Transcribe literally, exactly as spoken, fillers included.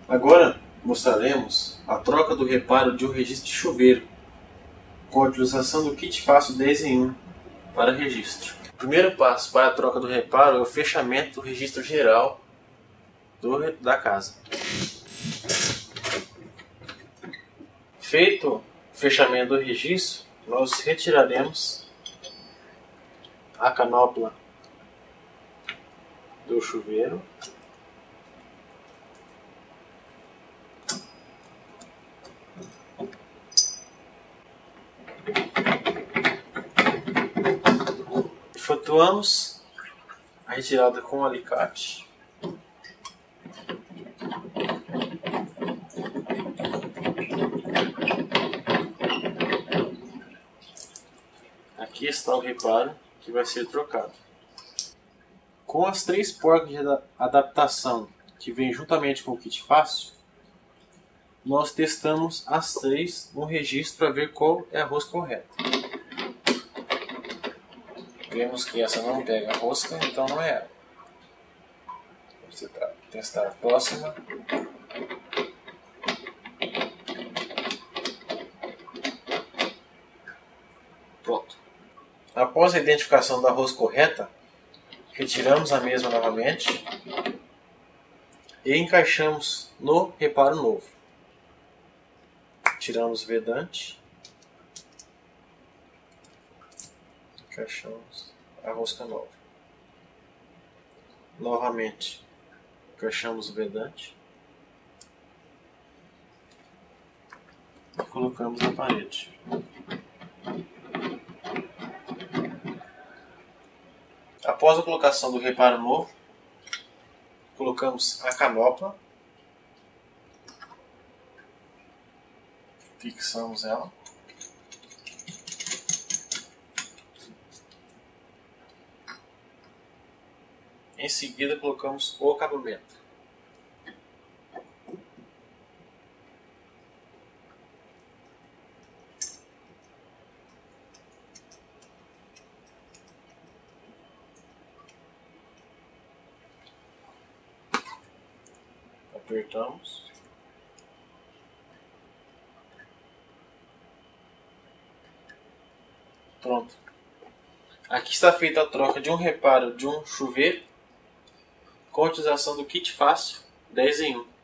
Agora mostraremos a troca do reparo de um registro de chuveiro com a utilização do kit fácil dez em um para registro. O primeiro passo para a troca do reparo é o fechamento do registro geral do, da casa. Feito o fechamento do registro, nós retiraremos a canopla do chuveiro efetuamos a retirada com o alicate. Aqui está o reparo que vai ser trocado. Com as três porcas de adaptação que vem juntamente com o kit fácil, nós testamos as três no registro para ver qual é a rosca correta. Vemos que essa não pega a rosca, então não é ela. Você testar a próxima. Pronto. Após a identificação da rosca correta, retiramos a mesma novamente e encaixamos no reparo novo. Tiramos o vedante, encaixamos a rosca nova. Novamente, encaixamos o vedante e colocamos na parede. Após a colocação do reparo novo, colocamos a canopla, fixamos ela, em seguida colocamos o acabamento. Apertamos. Pronto. Aqui está feita a troca de um reparo de um chuveiro com a utilização do kit fácil dez em um.